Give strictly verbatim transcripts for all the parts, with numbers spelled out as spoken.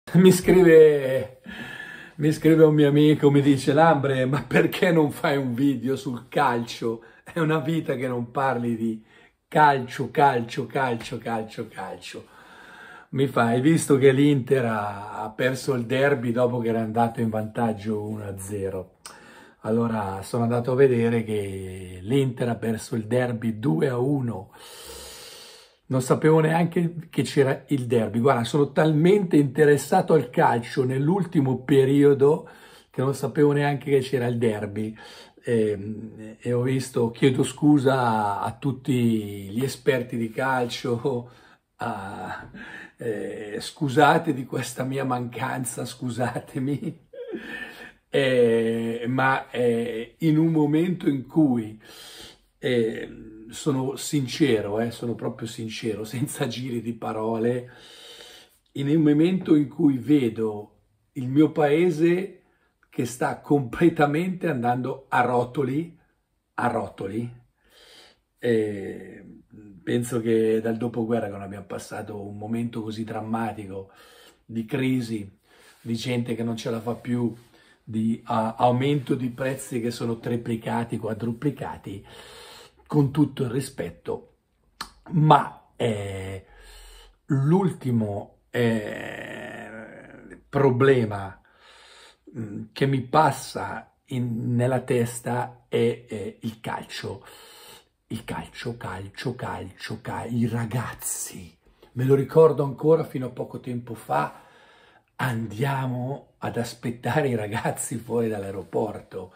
Mi scrive, mi scrive un mio amico, mi dice: Lambre, ma perché non fai un video sul calcio? È una vita che non parli di calcio, calcio, calcio, calcio, calcio. Mi fa: hai visto che l'Inter ha, ha perso il derby dopo che era andato in vantaggio uno a zero? Allora sono andato a vedere che l'Inter ha perso il derby due a uno. Non sapevo neanche che c'era il derby. Guarda, sono talmente interessato al calcio nell'ultimo periodo che non sapevo neanche che c'era il derby. E, e ho visto, chiedo scusa a tutti gli esperti di calcio, a, eh, scusate di questa mia mancanza, scusatemi. Eh, ma eh, in un momento in cui eh, sono sincero, eh, sono proprio sincero, senza giri di parole, in un momento in cui vedo il mio paese che sta completamente andando a rotoli, a rotoli, eh, penso che dal dopoguerra che non abbiamo passato un momento così drammatico di crisi, di gente che non ce la fa più, di uh, aumento di prezzi che sono triplicati, quadruplicati, con tutto il rispetto, ma eh, l'ultimo eh, problema mh, che mi passa in, nella testa è eh, il calcio. Il calcio, calcio, calcio, calcio, i ragazzi. Me lo ricordo ancora fino a poco tempo fa, andiamo ad aspettare i ragazzi fuori dall'aeroporto,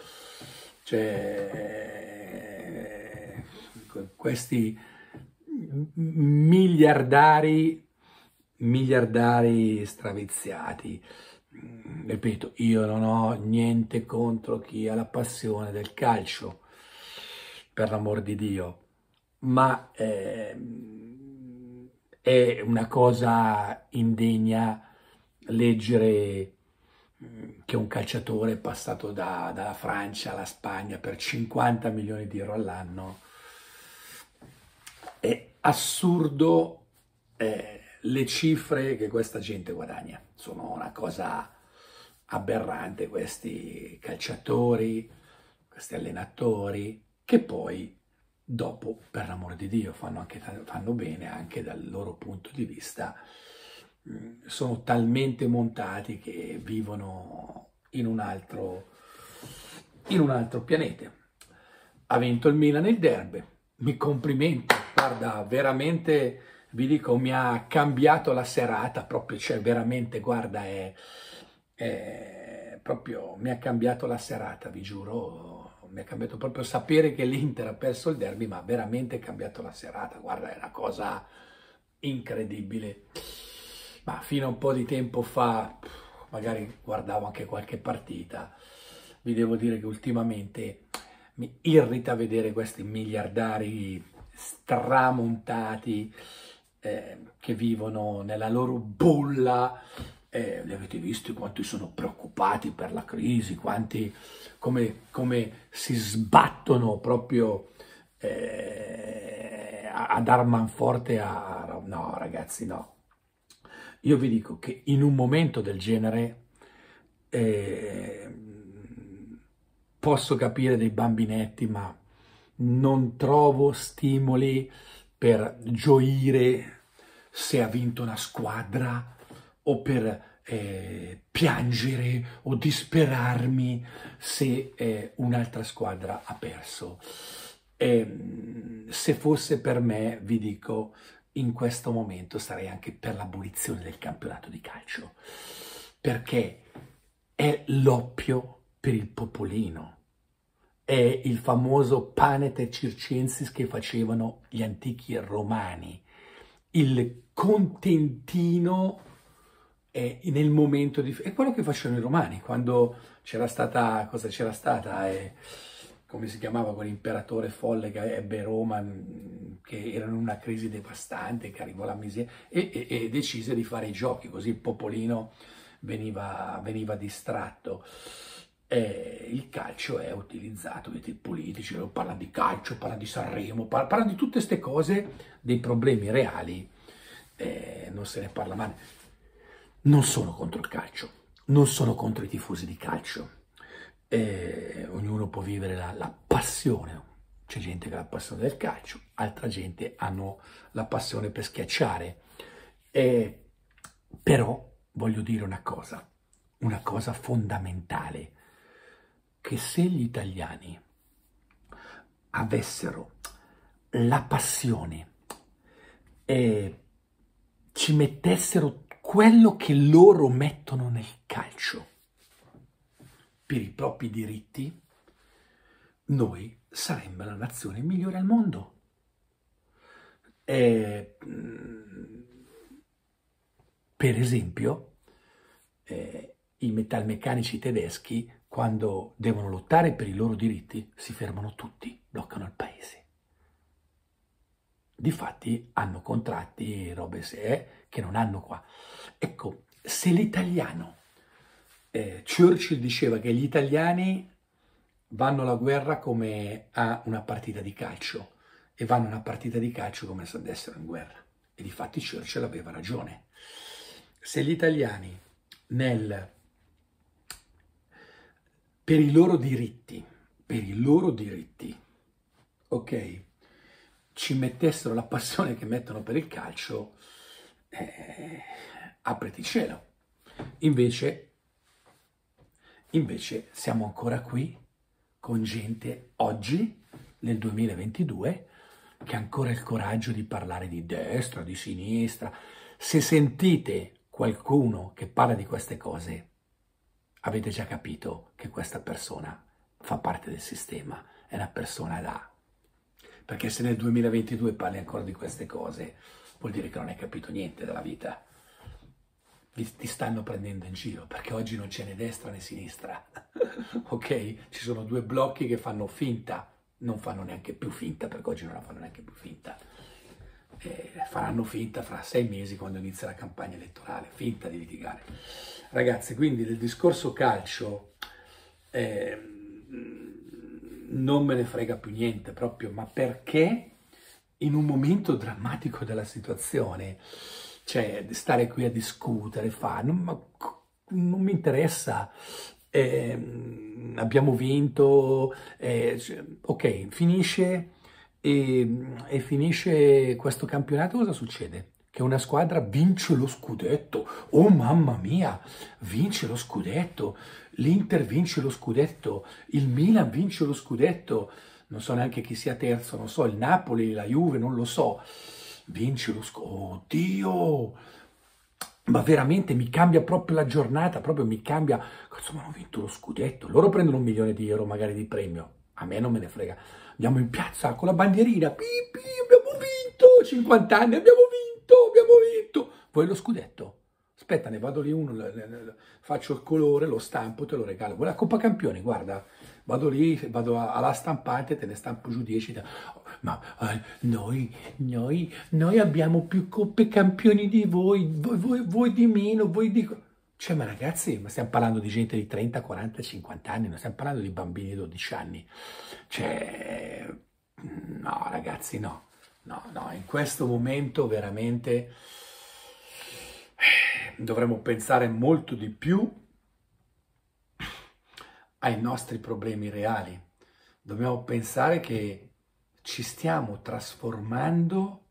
cioè questi miliardari, miliardari straviziati. Ripeto, io non ho niente contro chi ha la passione del calcio, per l'amor di Dio, ma eh, è una cosa indegna leggere che un calciatore è passato da, dalla Francia alla Spagna per cinquanta milioni di euro all'anno. È assurdo eh, le cifre che questa gente guadagna. Sono una cosa aberrante, questi calciatori, questi allenatori, che poi dopo, per l'amor di Dio, fanno, anche, fanno bene anche dal loro punto di vista. Sono talmente montati che vivono in un altro, in un altro pianeta. Ha vinto il Milan il derby, mi complimento, guarda, veramente vi dico, mi ha cambiato la serata, proprio, cioè veramente, guarda, è, è proprio, mi ha cambiato la serata, vi giuro, mi ha cambiato proprio sapere che l'Inter ha perso il derby, ma ha veramente cambiato la serata, guarda, è una cosa incredibile. Ma fino a un po' di tempo fa, magari guardavo anche qualche partita, vi devo dire che ultimamente mi irrita vedere questi miliardari stramontati eh, che vivono nella loro bolla. Eh, li avete visti quanti sono preoccupati per la crisi, quanti come, come si sbattono proprio eh, a dar manforte a... No, ragazzi, no. Io vi dico che in un momento del genere eh, posso capire dei bambinetti, ma non trovo stimoli per gioire se ha vinto una squadra o per eh, piangere o disperarmi se eh, un'altra squadra ha perso. E, se fosse per me, vi dico, in questo momento sarei anche per l'abolizione del campionato di calcio, perché è l'oppio per il popolino, è il famoso panet circensis che facevano gli antichi romani, il contentino è nel momento di... è quello che facevano i romani, quando c'era stata, cosa c'era stata, eh, come si chiamava quell'imperatore folle che ebbe Roma, che era in una crisi devastante, che arrivò alla miseria, e, e, e decise di fare i giochi, così il popolino veniva, veniva distratto. Eh, il calcio è utilizzato, vedete, i politici parlano di calcio, parlano di Sanremo, parlano, parlano di tutte queste cose, dei problemi reali, eh, non se ne parla mai. non sono contro il calcio, non sono contro i tifosi di calcio. Eh, ognuno può vivere la, la passione. C'è gente che ha la passione del calcio, altra gente hanno la passione per schiacciare. Eh, però voglio dire una cosa, una cosa fondamentale, che se gli italiani avessero la passione e ci mettessero quello che loro mettono nel calcio per i propri diritti, noi saremmo la nazione migliore al mondo. E, per esempio, eh, i metalmeccanici tedeschi, quando devono lottare per i loro diritti, si fermano tutti, bloccano il paese. Difatti hanno contratti e robe se, che non hanno qua. Ecco, se l'italiano, eh, Churchill diceva che gli italiani vanno alla guerra come a una partita di calcio e vanno a una partita di calcio come se andessero in guerra. E difatti Churchill aveva ragione. Se gli italiani nel, per i loro diritti, per i loro diritti, ok, ci mettessero la passione che mettono per il calcio, eh, apriti cielo. Invece, invece siamo ancora qui con gente oggi, nel duemilaventidue, che ha ancora il coraggio di parlare di destra, di sinistra. Se sentite qualcuno che parla di queste cose, avete già capito che questa persona fa parte del sistema, è una persona da... Perché se nel duemilaventidue parli ancora di queste cose, vuol dire che non hai capito niente della vita. Ti stanno prendendo in giro, perché oggi non c'è né destra né sinistra, ok? Ci sono due blocchi che fanno finta, non fanno neanche più finta, perché oggi non la fanno neanche più finta. Eh, faranno finta fra sei mesi quando inizia la campagna elettorale, finta di litigare. Ragazzi, quindi del discorso calcio... Eh, non me ne frega più niente proprio, ma perché in un momento drammatico della situazione, cioè stare qui a discutere, fa, non, ma, non mi interessa, eh, abbiamo vinto, eh, cioè, ok, finisce e, e finisce questo campionato, cosa succede? Che una squadra vince lo scudetto, oh mamma mia, vince lo scudetto, l'Inter vince lo scudetto, il Milan vince lo scudetto, non so neanche chi sia terzo, non so, il Napoli, la Juve, non lo so, vince lo scudetto, oddio, ma veramente mi cambia proprio la giornata, proprio mi cambia, insomma hanno vinto lo scudetto, loro prendono un milione di euro magari di premio, a me non me ne frega, andiamo in piazza con la bandierina, pi, pi, abbiamo vinto, cinquanta anni abbiamo vinto, abbiamo vinto, vuoi lo scudetto? Aspetta, ne vado lì uno, le, le, le, faccio il colore, lo stampo, te lo regalo. Vuoi la Coppa Campioni? Guarda, vado lì, vado a, alla stampante, te ne stampo giù dieci. Ma eh, noi, noi, noi abbiamo più Coppe Campioni di voi, voi, voi, voi di meno, voi di... Cioè, ma ragazzi, ma stiamo parlando di gente di trenta, quaranta, cinquanta anni, non stiamo parlando di bambini di dodici anni. Cioè, no, ragazzi, no. No, no, in questo momento veramente... dovremmo pensare molto di più ai nostri problemi reali. Dobbiamo pensare che ci stiamo trasformando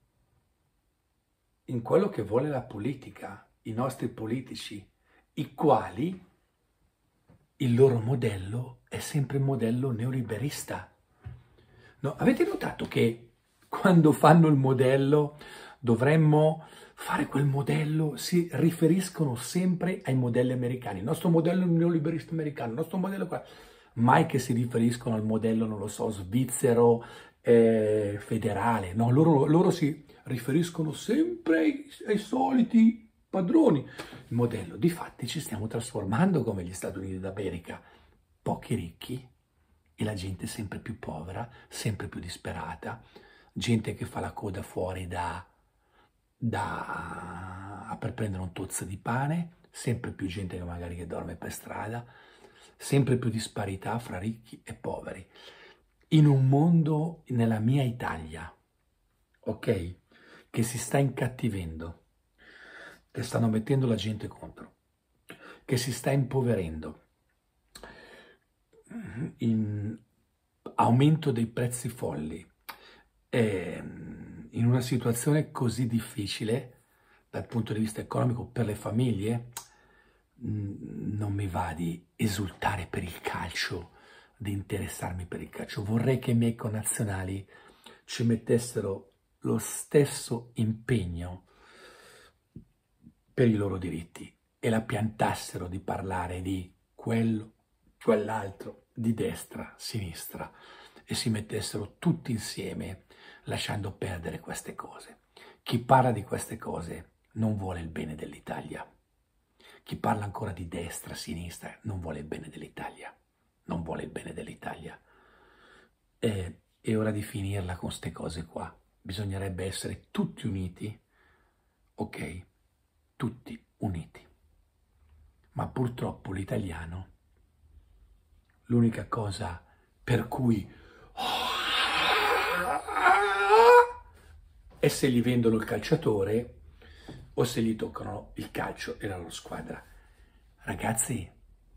in quello che vuole la politica, i nostri politici, i quali il loro modello è sempre il modello neoliberista. No, avete notato che quando fanno il modello dovremmo fare quel modello, si riferiscono sempre ai modelli americani. Il nostro modello neoliberista americano, il nostro modello qua. Mai che si riferiscono al modello, non lo so, svizzero, eh, federale. No, loro, loro si riferiscono sempre ai, ai soliti padroni. Il modello, difatti ci stiamo trasformando come gli Stati Uniti d'America. Pochi ricchi e la gente sempre più povera, sempre più disperata. Gente che fa la coda fuori da... Da, per prendere un tozzo di pane, sempre più gente che magari che dorme per strada, sempre più disparità fra ricchi e poveri. In un mondo, nella mia Italia, ok, che si sta incattivendo, che stanno mettendo la gente contro, che si sta impoverendo, in aumento dei prezzi folli, e in una situazione così difficile dal punto di vista economico per le famiglie, non mi va di esultare per il calcio, di interessarmi per il calcio. Vorrei che i miei connazionali ci mettessero lo stesso impegno per i loro diritti e la piantassero di parlare di quello, quell'altro, di destra, sinistra, e si mettessero tutti insieme lasciando perdere queste cose. Chi parla di queste cose non vuole il bene dell'Italia. Chi parla ancora di destra, sinistra, non vuole il bene dell'Italia. Non vuole il bene dell'Italia. È, è ora di finirla con queste cose qua. Bisognerebbe essere tutti uniti, ok? Tutti uniti. Ma purtroppo l'italiano, l'unica cosa per cui è se gli vendono il calciatore o se gli toccano il calcio e la loro squadra. Ragazzi,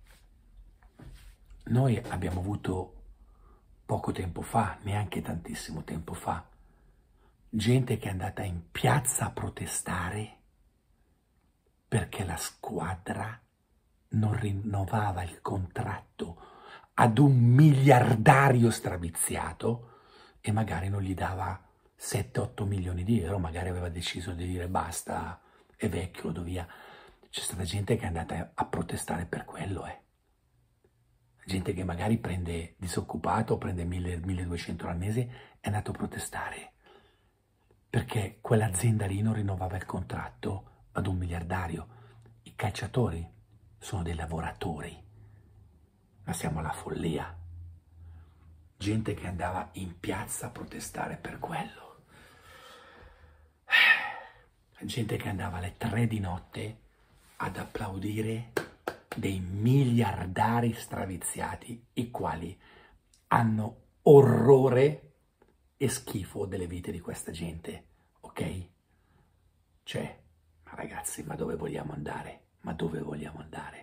noi abbiamo avuto poco tempo fa, neanche tantissimo tempo fa, gente che è andata in piazza a protestare perché la squadra non rinnovava il contratto ad un miliardario straviziato e magari non gli dava sette otto milioni di euro, magari aveva deciso di dire basta, è vecchio, lo do via. C'è stata gente che è andata a protestare per quello, eh. Gente che magari prende disoccupato, prende milleduecento al mese, è andato a protestare perché quell'azienda lì non rinnovava il contratto ad un miliardario. I calciatori sono dei lavoratori, ma siamo alla follia. Gente che andava in piazza a protestare per quello. Gente che andava alle tre di notte ad applaudire dei miliardari straviziati, i quali hanno orrore e schifo delle vite di questa gente, ok? Cioè, ma ragazzi, ma dove vogliamo andare? Ma dove vogliamo andare?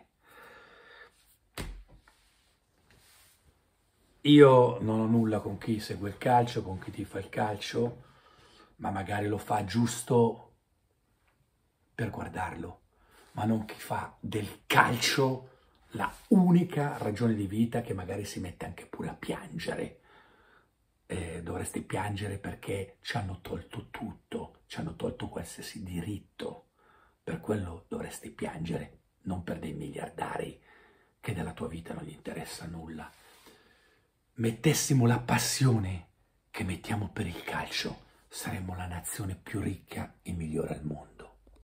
Io non ho nulla con chi segue il calcio, con chi tifa il calcio, ma magari lo fa giusto per guardarlo, ma non chi fa del calcio la unica ragione di vita, che magari si mette anche pure a piangere. Eh, dovresti piangere perché ci hanno tolto tutto, ci hanno tolto qualsiasi diritto. Per quello dovresti piangere, non per dei miliardari che della tua vita non gli interessa nulla. Mettessimo la passione che mettiamo per il calcio, saremmo la nazione più ricca e migliore al mondo.